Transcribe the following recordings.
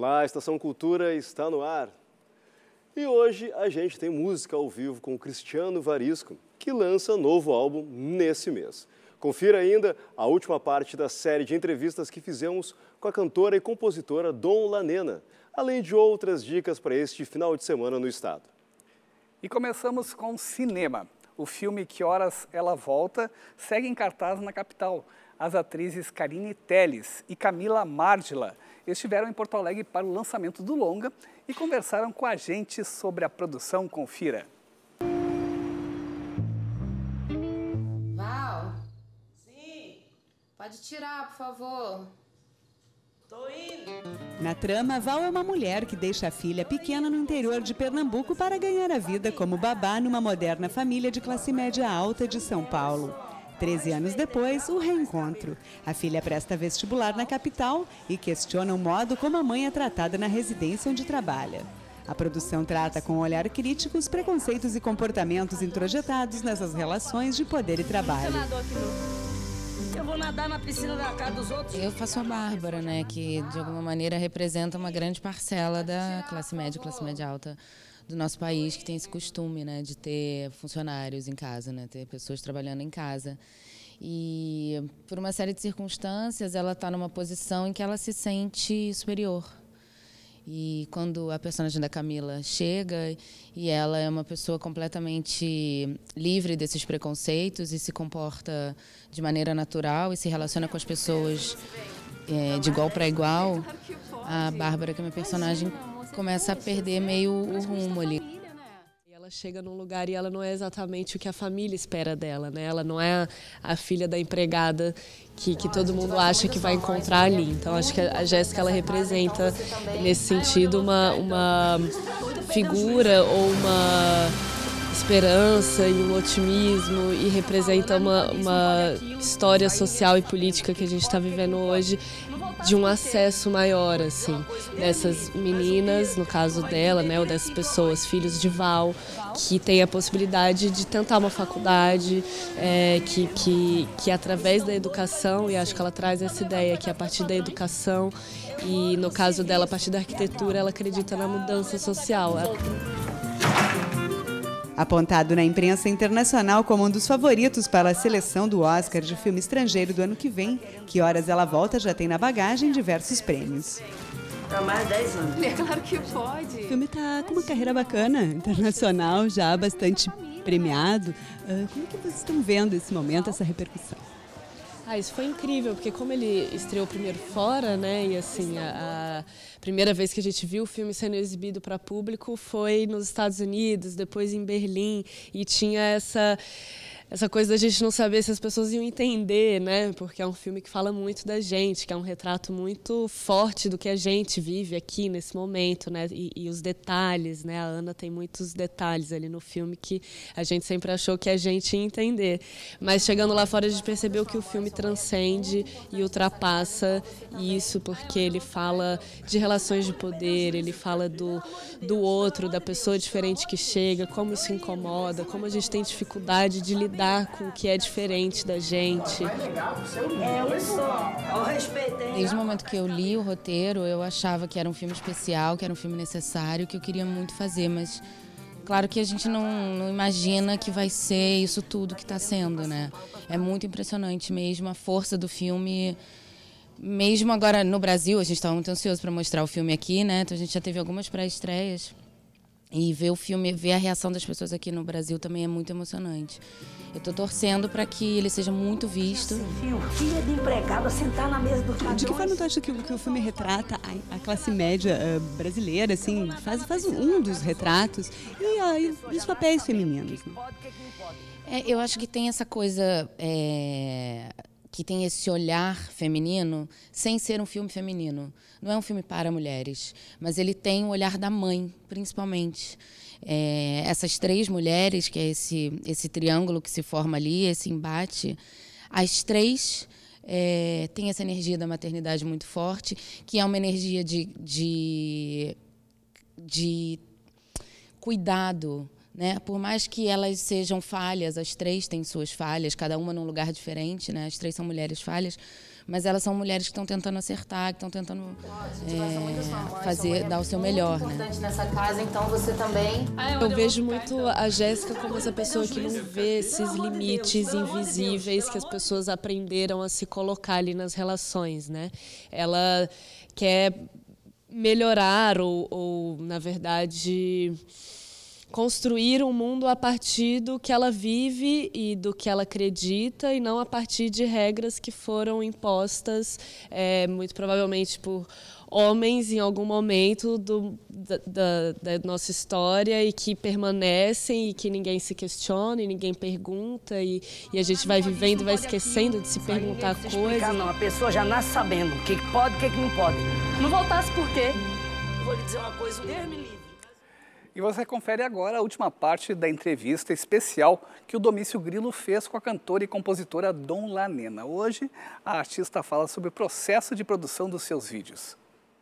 Olá, a Estação Cultura está no ar. E hoje a gente tem música ao vivo com o Cristiano Varisco, que lança novo álbum nesse mês. Confira ainda a última parte da série de entrevistas que fizemos com a cantora e compositora Dom Lanena, além de outras dicas para este final de semana no estado. E começamos com cinema. O filme Que Horas Ela Volta segue em cartaz na capital. As atrizes Karine Telles e Camila Márdila estiveram em Porto Alegre para o lançamento do longa e conversaram com a gente sobre a produção. Confira. Val? Sim? Pode tirar, por favor. Tô indo. Na trama, Val é uma mulher que deixa a filha pequena no interior de Pernambuco para ganhar a vida como babá numa moderna família de classe média alta de São Paulo. 13 anos depois, o reencontro. A filha presta vestibular na capital e questiona o modo como a mãe é tratada na residência onde trabalha. A produção trata com um olhar crítico os preconceitos e comportamentos introjetados nessas relações de poder e trabalho. Eu vou nadar na piscina da casa dos outros. Eu faço a Bárbara, né, que de alguma maneira representa uma grande parcela da classe média alta do nosso país, que tem esse costume, né, de ter funcionários em casa, né, ter pessoas trabalhando em casa. E por uma série de circunstâncias, ela está numa posição em que ela se sente superior. E quando a personagem da Camila chega e ela é uma pessoa completamente livre desses preconceitos e se comporta de maneira natural e se relaciona com as pessoas de igual para igual, a Bárbara, que é minha personagem, começa a perder meio o rumo ali. Ela chega num lugar e ela não é exatamente o que a família espera dela, né? Ela não é a filha da empregada que todo mundo acha que vai encontrar ali. Então, acho que a Jéssica, ela representa, nesse sentido, uma figura ou uma esperança e um otimismo, e representa uma história social e política que a gente está vivendo hoje, de um acesso maior, assim, dessas meninas, no caso dela, né, ou dessas pessoas, filhos de Val, que tem a possibilidade de tentar uma faculdade, que através da educação, e acho que ela traz essa ideia, que a partir da educação, e no caso dela, a partir da arquitetura, ela acredita na mudança social. Apontado na imprensa internacional como um dos favoritos para a seleção do Oscar de filme estrangeiro do ano que vem, Que Horas Ela Volta já tem na bagagem diversos prêmios. Há mais de 10 anos. É claro que pode. O filme está com uma carreira bacana, internacional, já bastante premiado. Como é que vocês estão vendo esse momento, essa repercussão? Isso foi incrível, porque como ele estreou primeiro fora, né, e assim, a primeira vez que a gente viu o filme sendo exibido para público foi nos Estados Unidos, depois em Berlim, e tinha essa coisa da gente não saber se as pessoas iam entender, né? Porque é um filme que fala muito da gente, que é um retrato muito forte do que a gente vive aqui nesse momento, né? E os detalhes, né? A Ana tem muitos detalhes ali no filme que a gente sempre achou que a gente ia entender. Mas chegando lá fora a gente percebeu que o filme transcende e ultrapassa isso, porque ele fala de relações de poder, ele fala do outro, da pessoa diferente que chega, como isso incomoda, como a gente tem dificuldade de lidar com o que é diferente da gente. Desde o momento que eu li o roteiro, eu achava que era um filme especial, que era um filme necessário, que eu queria muito fazer, mas claro que a gente não imagina que vai ser isso tudo que está sendo, né? É muito impressionante mesmo a força do filme. Mesmo agora no Brasil, a gente estava muito ansioso para mostrar o filme aqui, né? Então a gente já teve algumas pré-estreias. E ver o filme, ver a reação das pessoas aqui no Brasil também é muito emocionante. Eu estou torcendo para que ele seja muito visto. Filha de empregada sentar na mesa dos patrões. De que forma tu acha que o filme retrata a classe média brasileira, assim, faz um dos retratos e os papéis femininos? Né? Eu acho que tem essa coisa, que tem esse olhar feminino, sem ser um filme feminino. Não é um filme para mulheres, mas ele tem o olhar da mãe, principalmente. Essas três mulheres, que é esse triângulo que se forma ali, esse embate, as três têm essa energia da maternidade muito forte, que é uma energia de cuidado, né? Por mais que elas sejam falhas, as três têm suas falhas, cada uma num lugar diferente, né? As três são mulheres falhas, mas elas são mulheres que estão tentando acertar, que estão tentando dar o seu melhor, né? Nessa casa, então você também... Eu vejo muito a Jéssica como essa pessoa que não vê esses limites invisíveis que as pessoas aprenderam a se colocar ali nas relações, né? Ela quer melhorar ou na verdade, construir um mundo a partir do que ela vive e do que ela acredita e não a partir de regras que foram impostas, muito provavelmente por homens em algum momento da nossa história e que permanecem e que ninguém se questiona e ninguém pergunta e a gente vai vivendo e vai esquecendo de se perguntar coisas. Não, a pessoa já nasce sabendo o que pode e o que não pode. Não voltasse por quê? Eu vou lhe dizer uma coisa, Deus me livre. E você confere agora a última parte da entrevista especial que o Domício Grilo fez com a cantora e compositora Dom Lanena. Hoje, a artista fala sobre o processo de produção dos seus vídeos.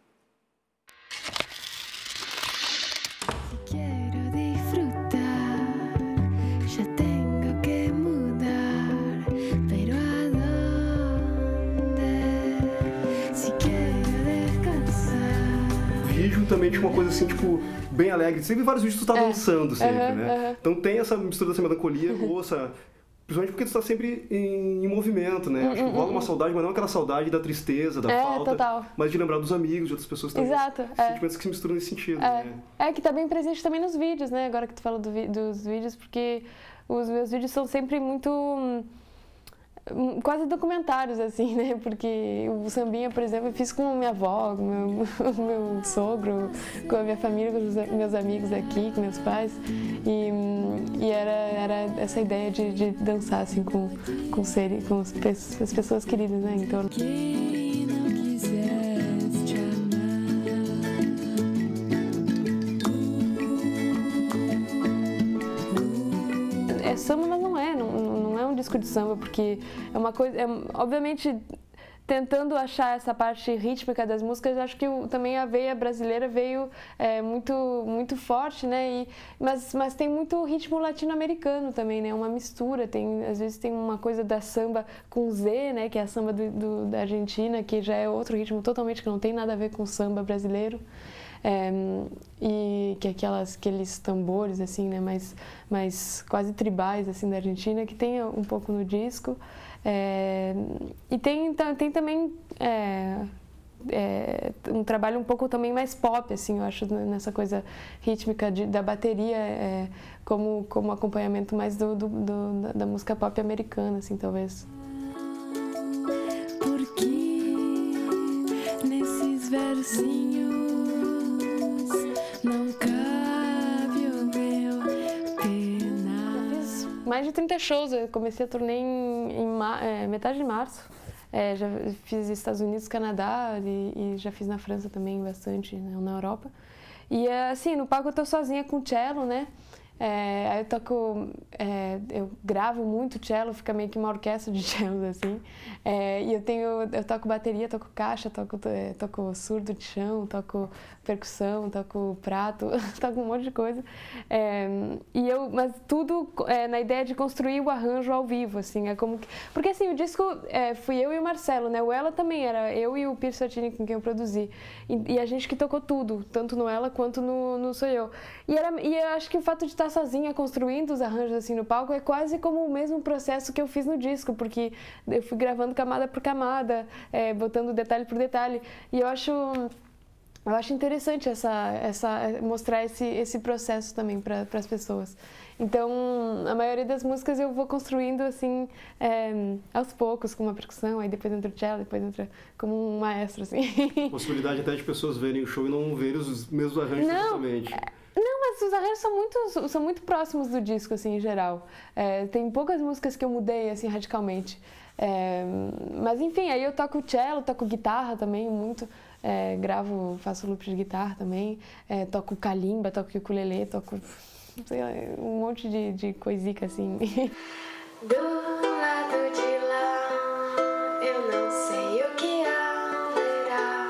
Vídeo também tinha uma coisa assim, tipo, bem alegre. Sempre vários vídeos tu tá dançando sempre, né? Então tem essa mistura dessa melancolia com essa... Principalmente porque tu tá sempre em movimento, né? Acho que rola uma saudade, mas não aquela saudade da tristeza, da falta, total. mas de lembrar dos amigos, de outras pessoas também. Exato. Sentimentos que se misturam nesse sentido, né? Que tá bem presente também nos vídeos, né? Agora que tu fala dos vídeos, porque os meus vídeos são sempre muito... quase documentários, assim, né? Porque o sambinha, por exemplo, eu fiz com a minha avó, com o meu sogro, com a minha família, com os meus amigos aqui, com meus pais. E era essa ideia de dançar, assim, com as pessoas queridas, né? Em torno. Quem não quisesse te amar. É samba, mas não é um disco de samba, porque é uma coisa, obviamente, tentando achar essa parte rítmica das músicas, acho que também a veia brasileira veio muito forte, né? Mas tem muito ritmo latino-americano também, né? Uma mistura, às vezes tem uma coisa da samba com Z, né? Que é a samba da Argentina, que já é outro ritmo totalmente que não tem nada a ver com o samba brasileiro. E que aqueles tambores assim, né, mais quase tribais assim da Argentina, que tem um pouco no disco, e tem também um trabalho um pouco também mais pop, assim, eu acho, nessa coisa rítmica da bateria, como acompanhamento mais da música pop americana, assim, talvez. Porque nesses versinhos não cabe o meu penar. Eu fiz mais de 30 shows, eu comecei a turnê em metade de março. Já fiz Estados Unidos, Canadá e já fiz na França também bastante, né, na Europa. E assim, no palco eu tô sozinha com cello, né? Aí eu gravo muito cello, fica meio que uma orquestra de cellos, assim. E eu toco bateria, toco caixa, toco surdo de chão, toco percussão, toco prato, toco um monte de coisa. Mas tudo na ideia de construir o arranjo ao vivo, assim. Porque assim, o disco fui eu e o Marcelo, né? O Ela também era eu e o Pir Sortini com quem eu produzi. E a gente que tocou tudo, tanto no Ela quanto no Sou Eu. E eu acho que o fato de estar sozinha construindo os arranjos assim no palco é quase como o mesmo processo que eu fiz no disco, porque eu fui gravando camada por camada, botando detalhe por detalhe. E eu acho interessante mostrar esse processo também para as pessoas. Então, a maioria das músicas eu vou construindo assim, aos poucos, com uma percussão, aí depois entra o cello, depois entra como um maestro, assim. Possibilidade até de pessoas verem o show e não verem os mesmos arranjos totalmente. Não, mas os arranjos são muito próximos do disco, assim, em geral. Tem poucas músicas que eu mudei, assim, radicalmente. Mas, enfim, aí eu toco cello, toco guitarra também, muito. Faço loop de guitarra também. Toco kalimba, toco ukulele, toco, sei lá, um monte de coisica, assim. Do lado de lá, eu não sei o que haverá.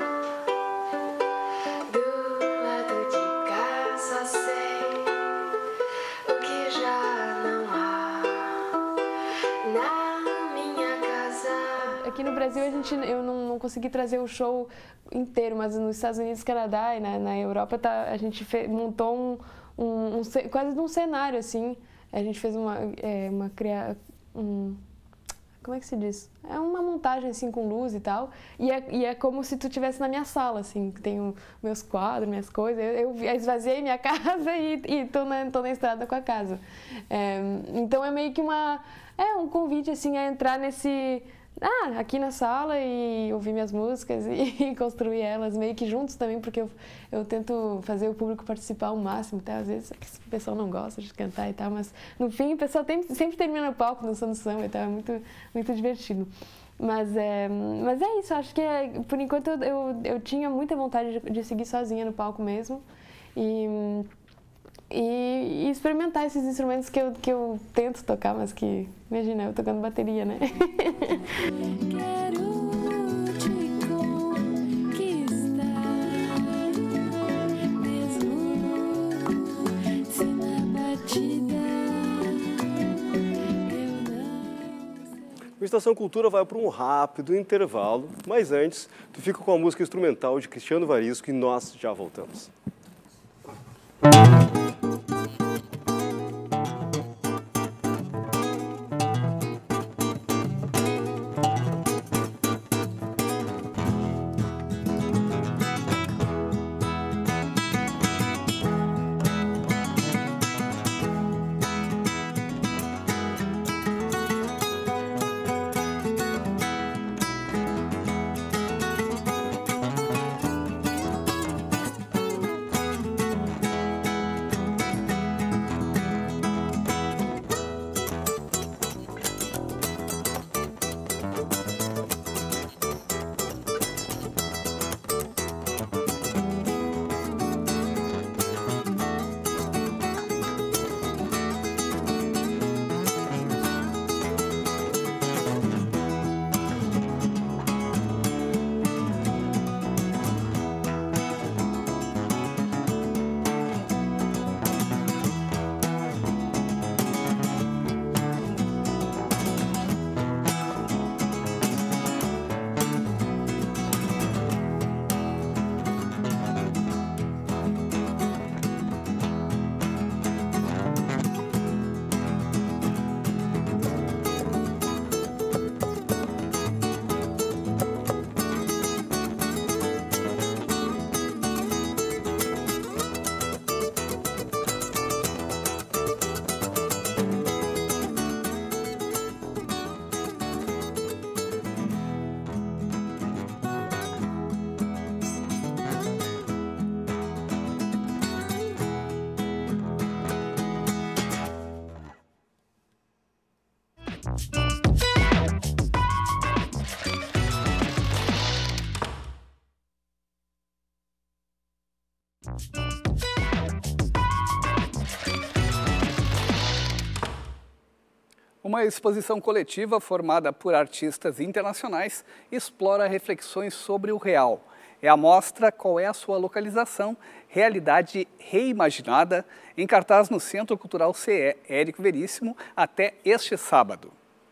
Do lado de cá, só sei o que já não há na minha casa. aqui no Brasil eu não consegui trazer o show inteiro, mas nos Estados Unidos, Canadá e na Europa a gente montou quase um cenário, assim. A gente fez como é que se diz? É uma montagem, assim, com luz e tal. E é como se tu estivesse na minha sala, assim, que tenho meus quadros, minhas coisas. Eu esvaziei minha casa e tô na estrada com a casa. Então é meio que um convite, assim, a entrar aqui na sala e ouvir minhas músicas e construir elas meio que juntos também, porque eu tento fazer o público participar ao máximo, tá? Às vezes o pessoal não gosta de cantar e tal, mas no fim o pessoal sempre termina no palco dançando samba e tal, é muito, muito divertido. Mas é isso, acho que por enquanto eu tinha muita vontade de seguir sozinha no palco mesmo e experimentar esses instrumentos que eu tento tocar, mas que, imagina, eu tocando bateria, né? Quero te conquistar, mesmo se na batida eu não... O Estação Cultura vai para um rápido intervalo, mas antes, tu fica com a música instrumental de Cristiano Varisco e nós já voltamos. Uma exposição coletiva formada por artistas internacionais explora reflexões sobre o real. É a mostra Qual é a Sua Localização? Realidade Reimaginada, em cartaz no Centro Cultural CE Érico Veríssimo até este sábado.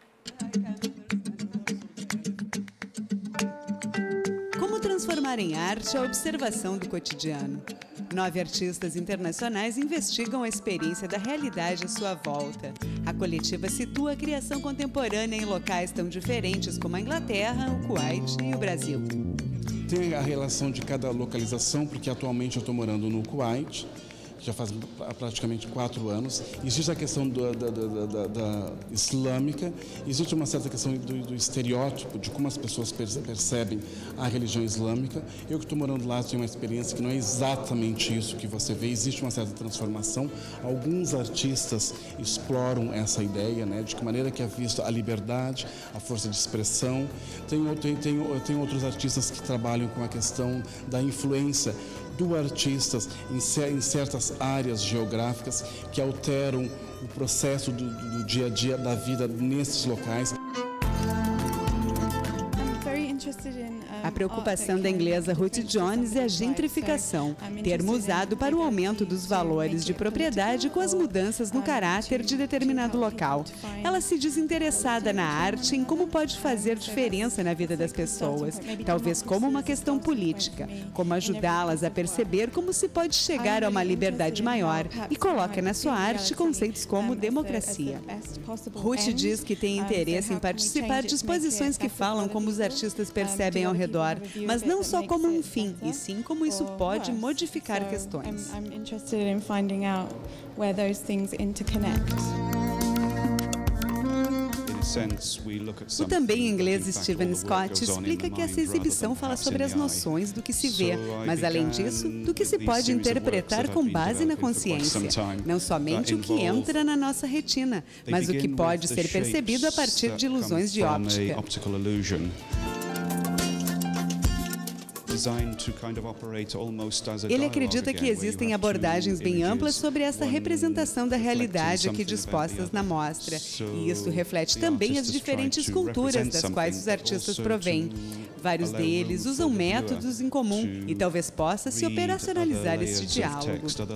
Como transformar em arte a observação do cotidiano? 9 artistas internacionais investigam a experiência da realidade à sua volta. A coletiva situa a criação contemporânea em locais tão diferentes como a Inglaterra, o Kuwait e o Brasil. Tem a relação de cada localização, porque atualmente eu estou morando no Kuwait, já faz praticamente 4 anos. Existe a questão da islâmica, existe uma certa questão do estereótipo, de como as pessoas percebem a religião islâmica. Eu que estou morando lá tenho uma experiência que não é exatamente isso que você vê, existe uma certa transformação. Alguns artistas exploram essa ideia, né, de que maneira que é vista a liberdade, a força de expressão. Tem outros artistas que trabalham com a questão da influência do artistas em certas áreas geográficas que alteram o processo do dia a dia da vida nesses locais. A preocupação da inglesa Ruth Jones é a gentrificação, termo usado para o aumento dos valores de propriedade com as mudanças no caráter de determinado local. Ela se diz interessada na arte, em como pode fazer diferença na vida das pessoas, talvez como uma questão política, como ajudá-las a perceber como se pode chegar a uma liberdade maior, e coloca na sua arte conceitos como democracia. Ruth diz que tem interesse em participar de exposições que falam como os artistas percebem ao redor, mas não só como um fim, e sim como isso pode modificar questões. O também inglês Stephen Scott explica que essa exibição fala sobre as noções do que se vê, mas além disso, do que se pode interpretar com base na consciência. Não somente o que entra na nossa retina, mas o que pode ser percebido a partir de ilusões de óptica. Ele acredita que existem abordagens bem amplas sobre essa representação da realidade aqui dispostas na mostra, e isso reflete também as diferentes culturas das quais os artistas provêm. Vários deles usam métodos em comum e talvez possa se operacionalizar este diálogo.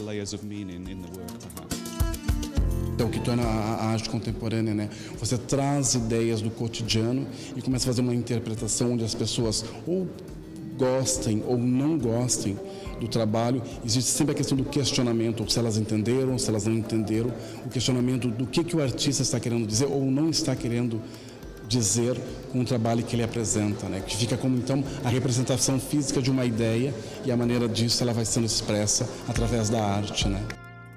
Então, o que torna a arte contemporânea, né? Você traz ideias do cotidiano e começa a fazer uma interpretação onde as pessoas ou gostem ou não gostem do trabalho. Existe sempre a questão do questionamento, se elas entenderam, se elas não entenderam, o questionamento do que o artista está querendo dizer ou não está querendo dizer com o trabalho que ele apresenta, né? Que fica como, então, a representação física de uma ideia, e a maneira disso ela vai sendo expressa através da arte, né?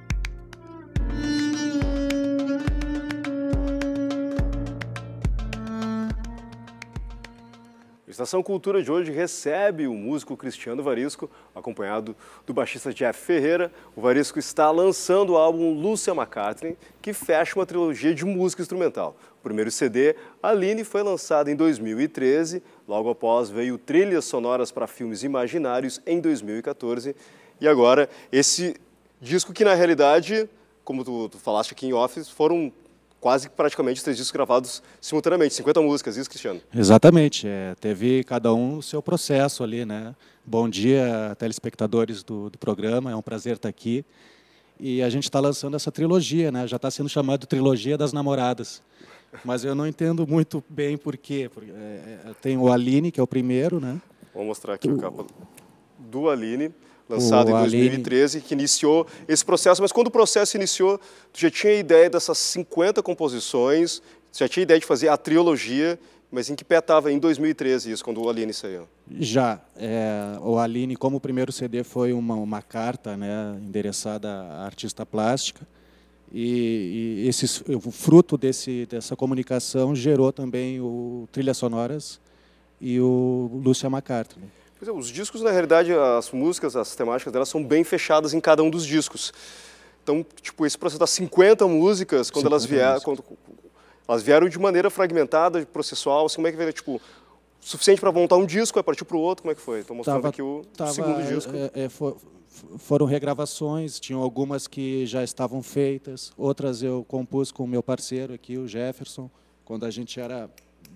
A Estação Cultura de hoje recebe o músico Cristiano Varisco, acompanhado do baixista Jeff Ferreira. O Varisco está lançando o álbum Lucia McCartney, que fecha uma trilogia de música instrumental. O primeiro CD, Aline, foi lançado em 2013, logo após veio Trilhas Sonoras para Filmes Imaginários em 2014. E agora, esse disco que, na realidade, como tu falaste aqui em off, foram quase praticamente 3 discos gravados simultaneamente, 50 músicas, isso, Cristiano? Exatamente, teve cada um o seu processo ali, né? Bom dia, telespectadores do programa, é um prazer estar aqui. E a gente está lançando essa trilogia, né? Já está sendo chamado Trilogia das Namoradas. Mas eu não entendo muito bem por quê. Tem o Aline, que é o primeiro, né? Vou mostrar aqui o capa do Aline, lançado em 2013, que iniciou esse processo. Mas quando o processo iniciou, tu já tinha ideia dessas 50 composições, já tinha ideia de fazer a trilogia, mas em que pé estava em 2013 isso, quando o Aline saiu? Já. O Aline, como o primeiro CD, foi uma carta, né, endereçada à artista plástica, e o fruto dessa comunicação gerou também o Trilhas Sonoras e o Lucia McCartney. Pois é, os discos, na realidade, as músicas, as temáticas delas são bem fechadas em cada um dos discos. Então, tipo, esse processo das 50 músicas, quando elas vieram de maneira fragmentada, processual, assim, como é que veio, tipo, suficiente para montar um disco, partir para o outro, como é que foi? Estou mostrando aqui o segundo disco. Foram regravações, tinham algumas que já estavam feitas, outras eu compus com o meu parceiro aqui, o Jefferson, quando a gente era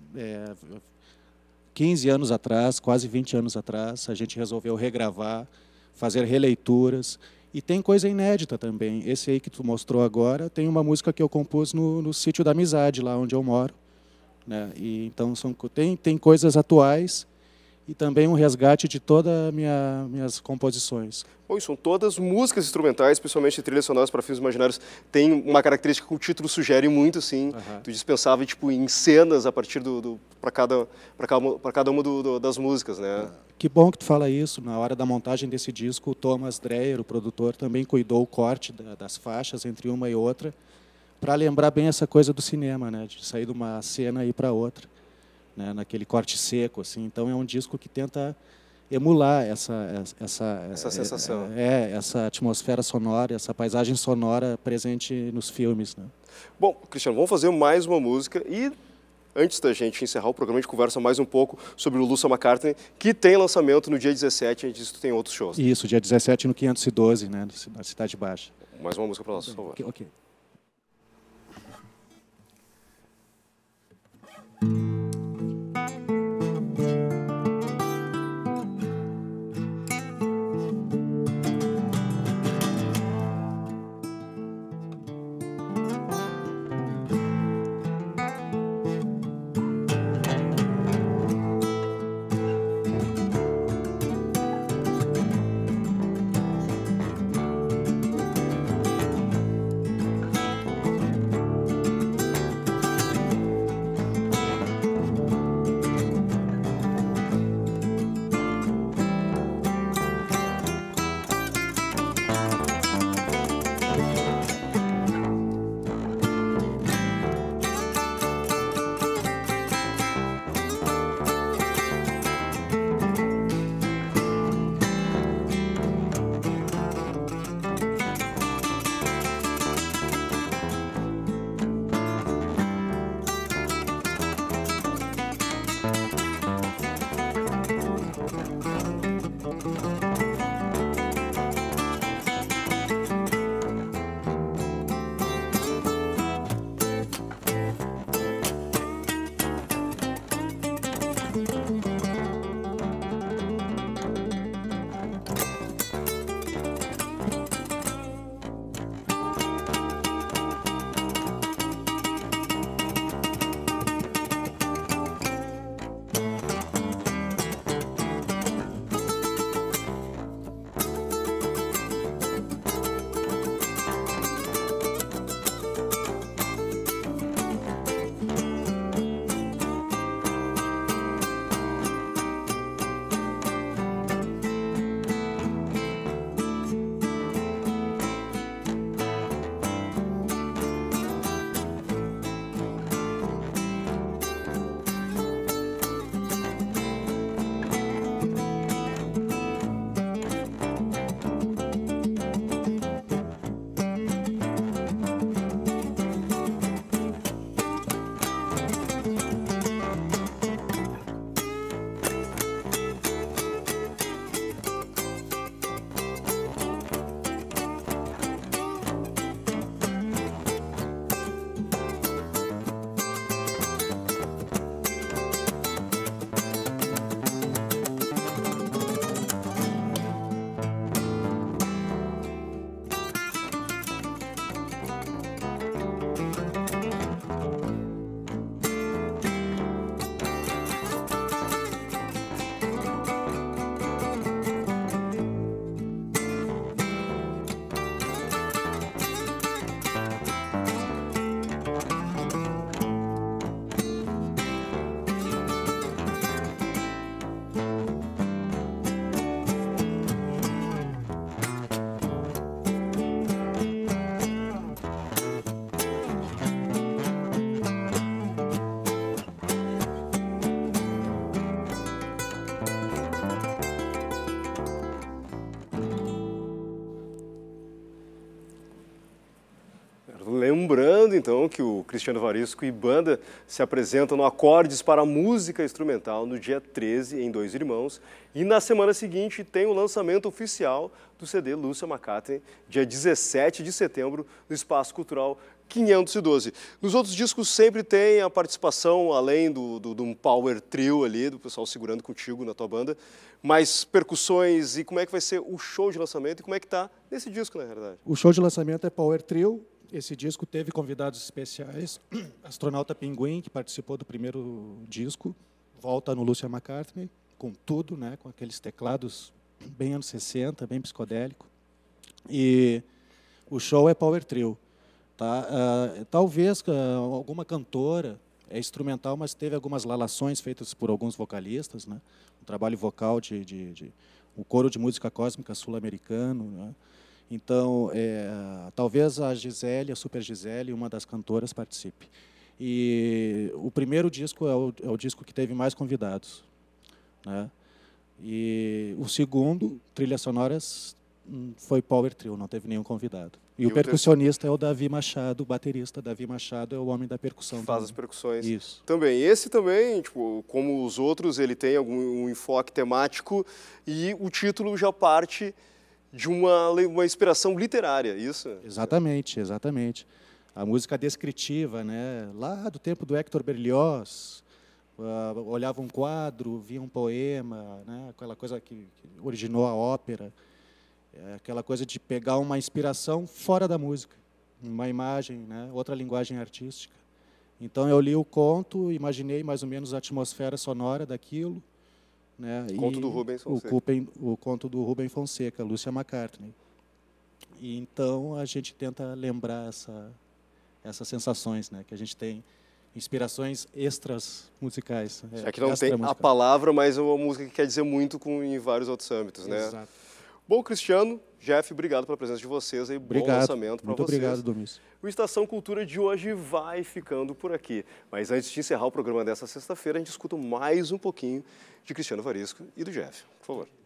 15 anos atrás, quase 20 anos atrás, a gente resolveu regravar, fazer releituras. E tem coisa inédita também. Esse aí que tu mostrou agora, tem uma música que eu compus no Sítio da Amizade, lá onde eu moro, né? E, então, tem coisas atuais e também um resgate de todas as minhas composições. Bom, são todas músicas instrumentais, principalmente trilhas sonoras para filmes imaginários. Tem uma característica que o título sugere muito, assim. Tu dispensava tipo, em cenas a partir para cada uma das músicas, né? Que bom que tu fala isso. Na hora da montagem desse disco, o Thomas Dreyer, o produtor, também cuidou o corte das faixas entre uma e outra, para lembrar bem essa coisa do cinema, né? De sair de uma cena e ir para outra, né? Naquele corte seco, assim. Então é um disco que tenta emular essa sensação, essa atmosfera sonora, essa paisagem sonora presente nos filmes, né? Bom, Cristiano, vamos fazer mais uma música e antes da gente encerrar o programa, a gente conversa mais um pouco sobre o Lucia McCartney, que tem lançamento no dia 17, a gente disse que tem outros shows. Isso, dia 17 no 512, né, na Cidade Baixa. Mais uma música para nós, por favor. Ok. Lembrando, então, que o Cristiano Varisco e banda se apresentam no Acordes para Música Instrumental no dia 13, em Dois Irmãos. E na semana seguinte tem o lançamento oficial do CD Lúcia McCartney, dia 17 de setembro, no Espaço Cultural 512. Nos outros discos sempre tem a participação, além de um power trio ali, do pessoal segurando contigo na tua banda, mais percussões e como é que vai ser o show de lançamento e como é que está nesse disco, na verdade. O show de lançamento é power trio. Esse disco teve convidados especiais. Astronauta Pinguim, que participou do primeiro disco, volta no Lúcia McCartney, com tudo, né, com aqueles teclados bem anos 60, bem psicodélico. E o show é power trio. Tá? Talvez alguma cantora, é instrumental, mas teve algumas lalações feitas por alguns vocalistas, né? Um trabalho vocal um coro de música cósmica sul-americano, né? Então, talvez a Gisele, a Super Gisele, uma das cantoras, participe. E o primeiro disco é o disco que teve mais convidados, né? E o segundo, trilhas sonoras, foi power trio, não teve nenhum convidado. E o percussionista é o Davi Machado, o baterista Davi Machado é o homem da percussão. Faz as percussões. Isso. Também. Esse também, tipo, como os outros, ele tem um enfoque temático e o título já parte de uma inspiração literária, isso? Exatamente, exatamente. A música descritiva, né? Lá do tempo do Hector Berlioz, olhava um quadro, via um poema, né? Aquela coisa que originou a ópera. Aquela coisa de pegar uma inspiração fora da música, uma imagem, né? Outra linguagem artística. Então eu li o conto, imaginei mais ou menos a atmosfera sonora daquilo, né? Conto do Rubens Fonseca. O conto do Rubens Fonseca, Lúcia McCartney. E então a gente tenta lembrar essas sensações, né? Que a gente tem inspirações extras musicais. É que não tem a palavra, mas é uma música que quer dizer muito em vários outros âmbitos, né? Exato. Bom, Cristiano, Jeff, obrigado pela presença de vocês e bom lançamento para vocês. Muito obrigado, Domis. O Estação Cultura de hoje vai ficando por aqui. Mas antes de encerrar o programa dessa sexta-feira, a gente escuta mais um pouquinho de Cristiano Varisco e do Jeff. Por favor.